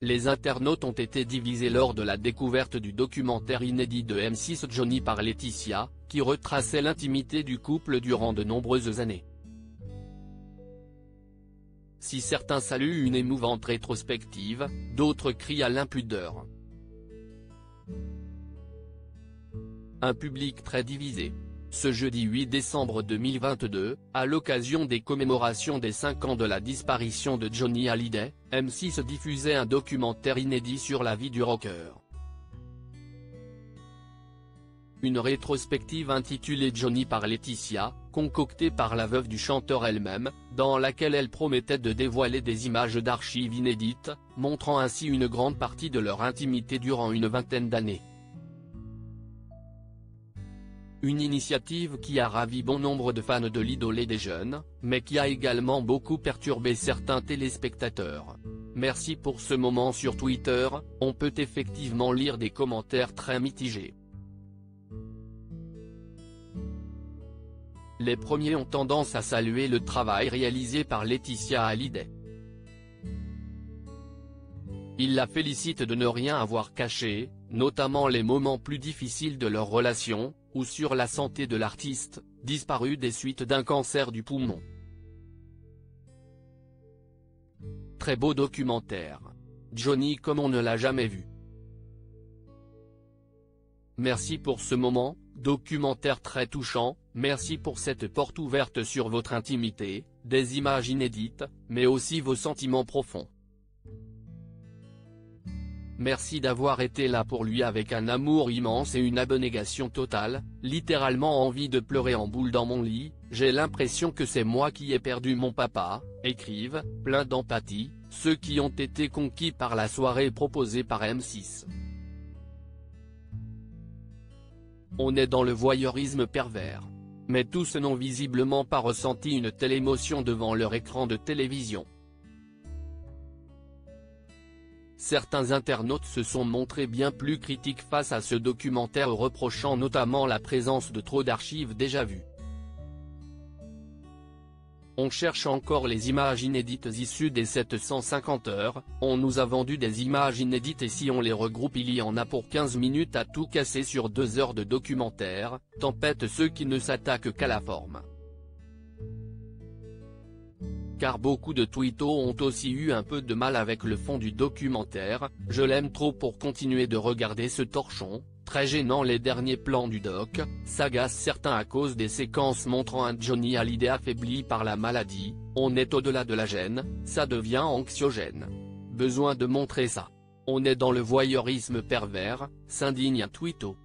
Les internautes ont été divisés lors de la découverte du documentaire inédit de M6 Johnny par Laetitia, qui retraçait l'intimité du couple durant de nombreuses années. Si certains saluent une émouvante rétrospective, d'autres crient à l'impudeur. Un public très divisé. Ce jeudi 8 décembre 2022, à l'occasion des commémorations des 5 ans de la disparition de Johnny Hallyday, M6 diffusait un documentaire inédit sur la vie du rocker. Une rétrospective intitulée Johnny par Laetitia, concoctée par la veuve du chanteur elle-même, dans laquelle elle promettait de dévoiler des images d'archives inédites, montrant ainsi une grande partie de leur intimité durant une vingtaine d'années. Une initiative qui a ravi bon nombre de fans de l'idole et des jeunes, mais qui a également beaucoup perturbé certains téléspectateurs. Merci pour ce moment. Sur Twitter, on peut effectivement lire des commentaires très mitigés. Les premiers ont tendance à saluer le travail réalisé par Laetitia Hallyday. Ils la félicitent de ne rien avoir caché, notamment les moments plus difficiles de leur relation, ou sur la santé de l'artiste, disparu des suites d'un cancer du poumon. Très beau documentaire. Johnny comme on ne l'a jamais vu. Merci pour ce moment, documentaire très touchant, merci pour cette porte ouverte sur votre intimité, des images inédites, mais aussi vos sentiments profonds. Merci d'avoir été là pour lui avec un amour immense et une abnégation totale, littéralement envie de pleurer en boule dans mon lit, j'ai l'impression que c'est moi qui ai perdu mon papa, écrivent, plein d'empathie, ceux qui ont été conquis par la soirée proposée par M6. On est dans le voyeurisme pervers. Mais tous n'ont visiblement pas ressenti une telle émotion devant leur écran de télévision. Certains internautes se sont montrés bien plus critiques face à ce documentaire, reprochant notamment la présence de trop d'archives déjà vues. On cherche encore les images inédites issues des 750 heures, on nous a vendu des images inédites et si on les regroupe il y en a pour 15 minutes à tout casser sur 2 heures de documentaire, tempête ceux qui ne s'attaquent qu'à la forme. Car beaucoup de twittos ont aussi eu un peu de mal avec le fond du documentaire, je l'aime trop pour continuer de regarder ce torchon, très gênant les derniers plans du doc, s'agacent certains à cause des séquences montrant un Johnny Hallyday affaibli par la maladie, on est au-delà de la gêne, ça devient anxiogène. Besoin de montrer ça. On est dans le voyeurisme pervers, s'indigne un twitto.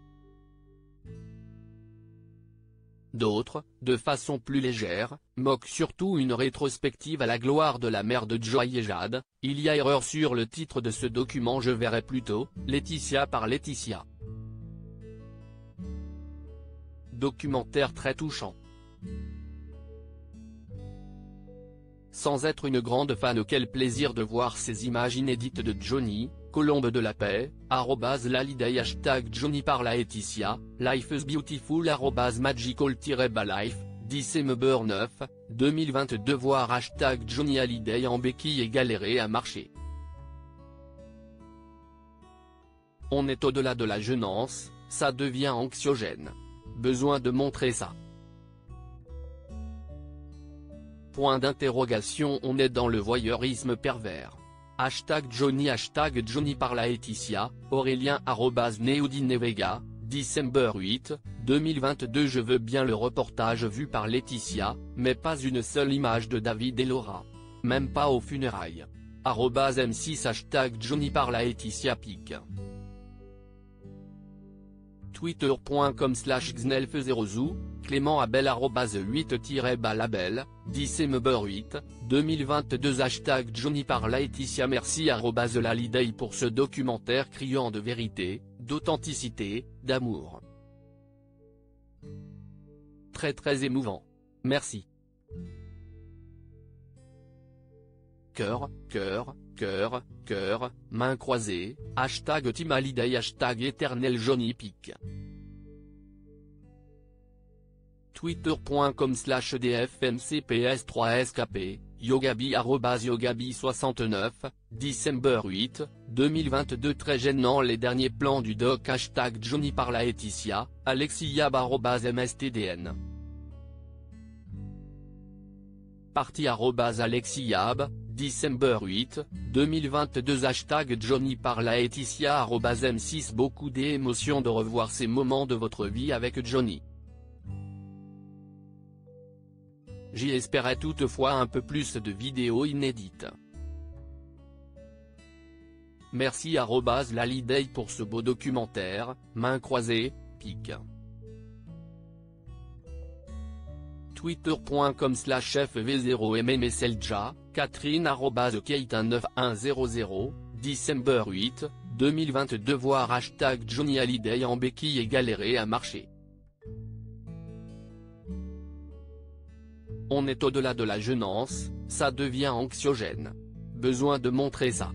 D'autres, de façon plus légère, moquent surtout une rétrospective à la gloire de la mère de Joy et Jade, il y a erreur sur le titre de ce document, je verrai plutôt, Laetitia par Laetitia. Documentaire très touchant. Sans être une grande fan, quel plaisir de voir ces images inédites de Johnny, Colombe de la Paix, @Hallyday #Johnny par Laetitia, Life is Beautiful @magical-life, December 9, 2022 voir #Johnny Hallyday en béquille et galérer à marcher. On est au-delà de la gênance, ça devient anxiogène. Besoin de montrer ça. Point d'interrogation. On est dans le voyeurisme pervers. #Johnny #Johnny par Laetitia, Aurélien @Neodinevega, December 8, 2022 je veux bien le reportage vu par Laetitia, mais pas une seule image de David et Laura. Même pas aux funérailles. @M6 #Johnny par Laetitia pic. Twitter.com/xnelf0zou, Clément Abel @8-balabel, December 8, 2022 #Johnny par Laetitia merci @Hallyday pour ce documentaire criant de vérité, d'authenticité, d'amour. Très émouvant. Merci. Cœur, main croisée, #Team Hallyday #éternel Johnny pic. Twitter.com/dfmcps3skp, Yogabi @yogabi69, December 8, 2022. Très gênant les derniers plans du doc. Johnny par la Laetitia, Alexiyab @mstdn. Parti @Alexiyab, December 8, 2022. Johnny par la Laetitia @m6. Beaucoup d'émotions de revoir ces moments de votre vie avec Johnny. J'y espérais toutefois un peu plus de vidéos inédites. Merci @Laliday pour ce beau documentaire, main croisée, pic. Twitter.com/FV0mmSLJA, Catherine @Kate9100, December 8, 2022. Voir Johnny Hallyday en béquille et galérer à marcher. On est au-delà de la jeunance, ça devient anxiogène. Besoin de montrer ça.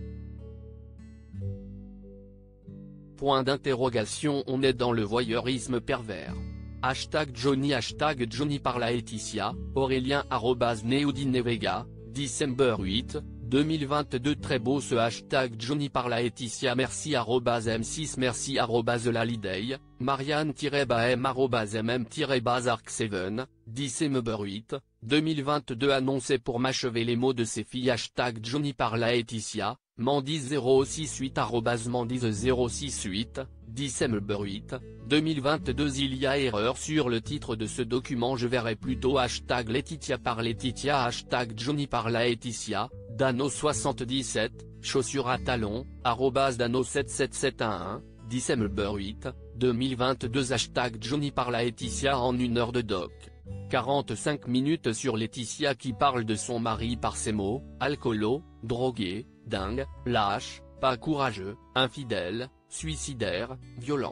Point d'interrogation. On est dans le voyeurisme pervers. Johnny par la Laetitia, Aurélien @Neudinevega, December 8, 2022. Très beau ce Johnny par la Laetitia. Merci @m6. Merci @Laliday, Marianne-M mm-Arc7, December 8, 2022. Annoncé pour m'achever les mots de ces filles. Johnny par la Laetitia, Mandis068 @Mandis068, December 8, 2022. Il y a erreur sur le titre de ce document. Je verrai plutôt Laetitia par Laetitia. Johnny par la Laetitia, Dano77, chaussures à talons, @Dano77711, December 8, 2022. Johnny par la Laetitia en 1 heure de doc. 45 minutes sur Laetitia qui parle de son mari par ces mots: alcoolo, drogué, dingue, lâche, pas courageux, infidèle, suicidaire, violent.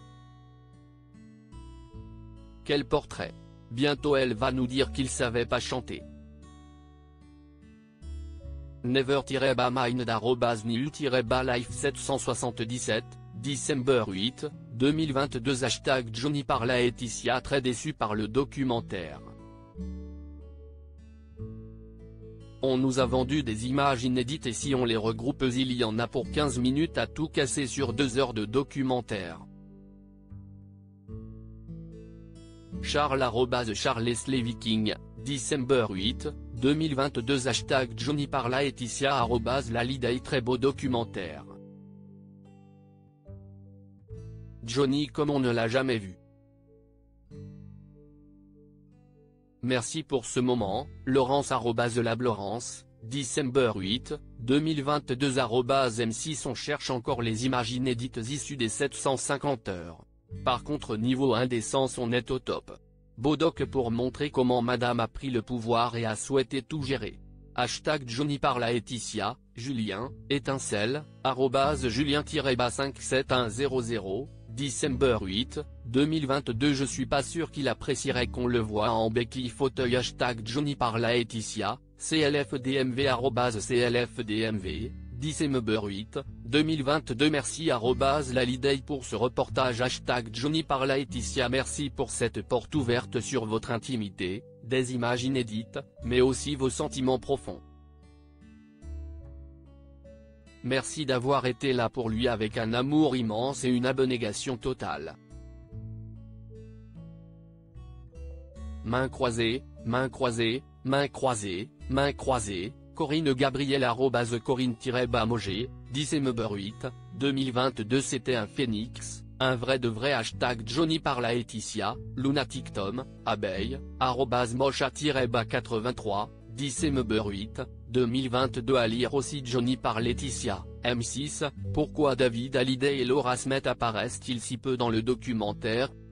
Quel portrait! Bientôt elle va nous dire qu'il savait pas chanter. Never-mind @nil-life 777, December 8, 2022. Johnny par la Laetitia très déçu par le documentaire. On nous a vendu des images inédites et si on les regroupe il y en a pour 15 minutes à tout casser sur 2 heures de documentaire. Charles @CharlesLeViking, December 8, 2022. Johnny par la Laetitia @Laliday. Très beau documentaire. Johnny comme on ne l'a jamais vu. Merci pour ce moment, Laurence @LabLaurence, December 8, 2022. @m6. On cherche encore les images inédites issues des 750 heures. Par contre niveau indécence on est au top. Beau doc pour montrer comment madame a pris le pouvoir et a souhaité tout gérer. Johnny par la Laetitia, Julien, étincelle, @Julien-57100, December 8, 2022. Je suis pas sûr qu'il apprécierait qu'on le voit en béquille fauteuil. Johnny par la Laetitia, CLFDMV @CLFDMV, December 8, 2022. Merci @Laliday pour ce reportage. Johnny par la Laetitia. Merci pour cette porte ouverte sur votre intimité, des images inédites, mais aussi vos sentiments profonds. Merci d'avoir été là pour lui avec un amour immense et une abnégation totale. Main croisée, main croisée, main croisée, main croisée, Corinne Gabriel @Corinne-Bamoger, December 8, 2022. C'était un phénix, un vrai de vrai. Johnny par la Laetitia, Lunatic Tom, abeille, @Mocha-83, December 8, 2022. À lire aussi Johnny par Laetitia, M6, pourquoi David Hallyday et Laura Smet apparaissent-ils si peu dans le documentaire?